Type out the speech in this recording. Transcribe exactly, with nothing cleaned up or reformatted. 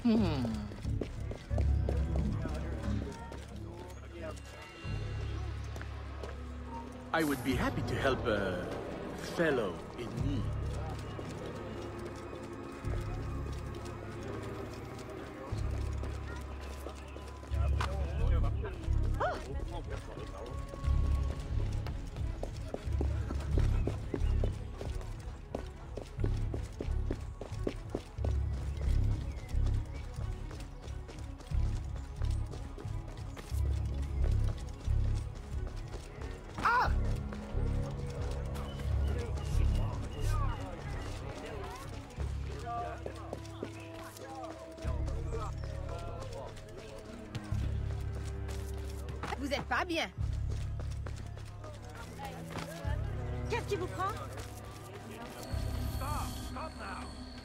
Hmm. I would be happy to help a fellow in need. Vous êtes pas bien. Qu'est-ce qui vous prend? Stop! Stop now!